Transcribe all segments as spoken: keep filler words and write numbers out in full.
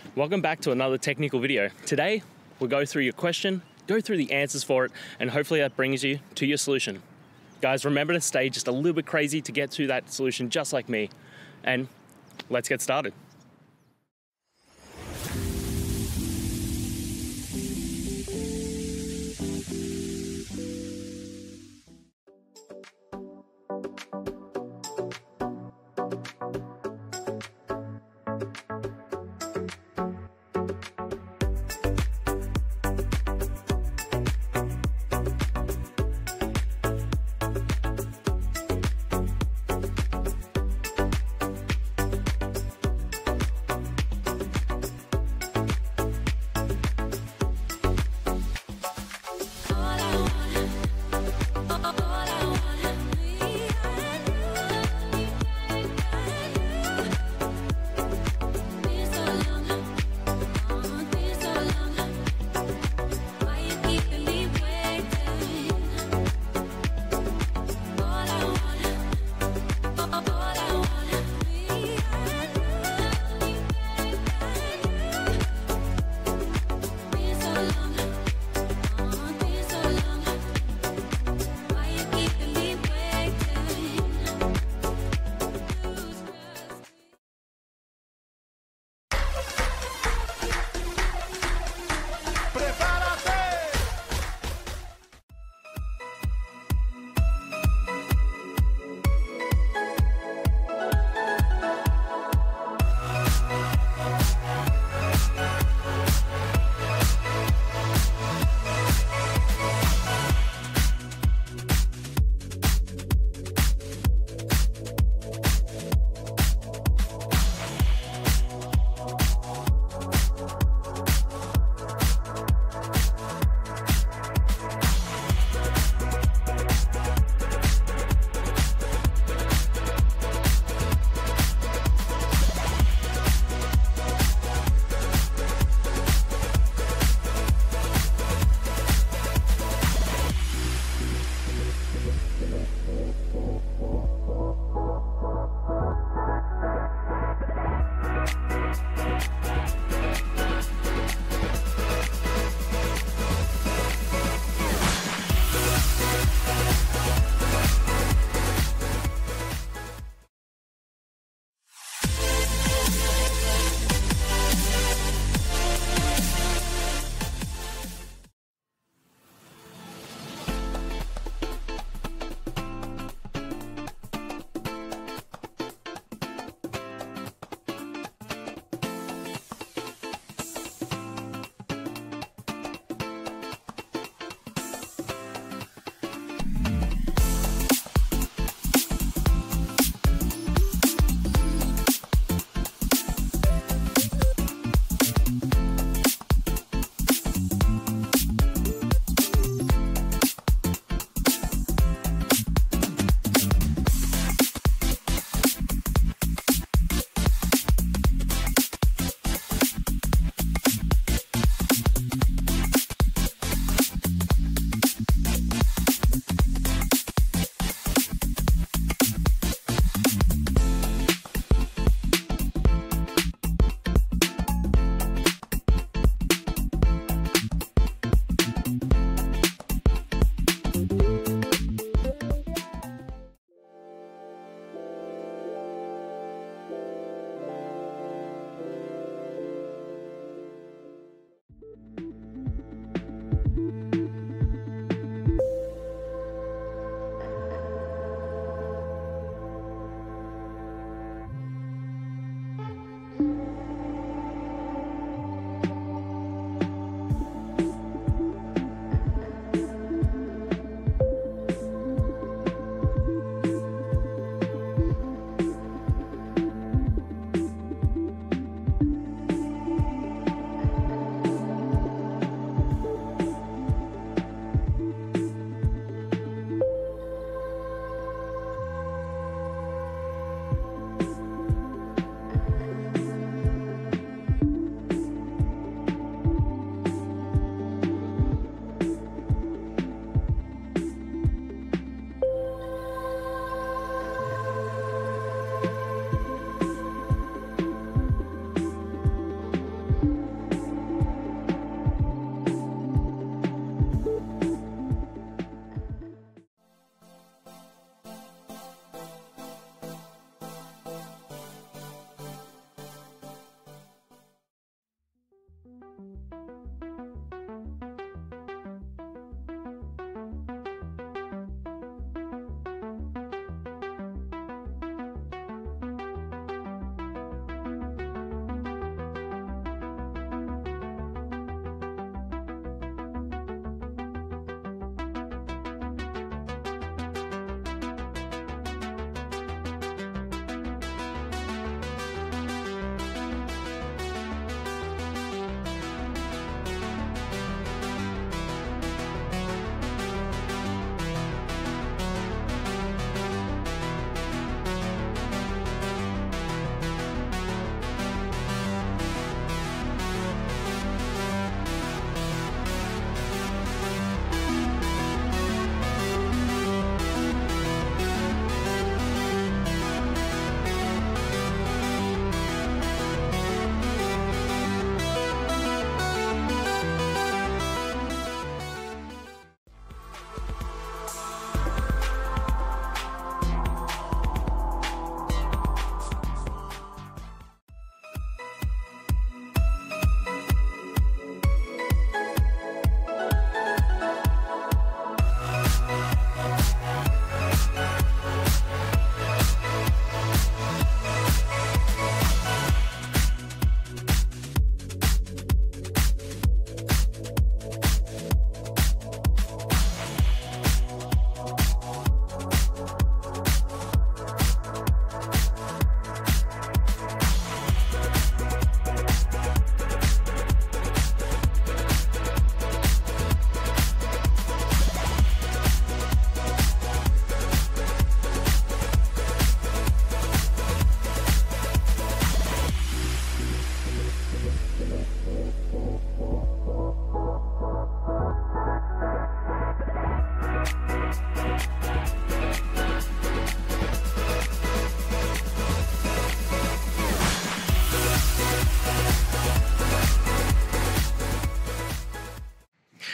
Welcome back to another technical video. Today, we'll go through your question, go through the answers for it, and hopefully that brings you to your solution. Guys, remember to stay just a little bit crazy to get to that solution just like me. And let's get started.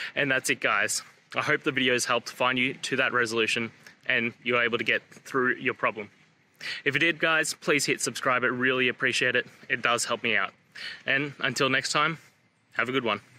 And that's it, guys. I hope the videos helped find you to that resolution and you're able to get through your problem. If it did, guys, please hit subscribe. I really appreciate it. It does help me out. And until next time, have a good one.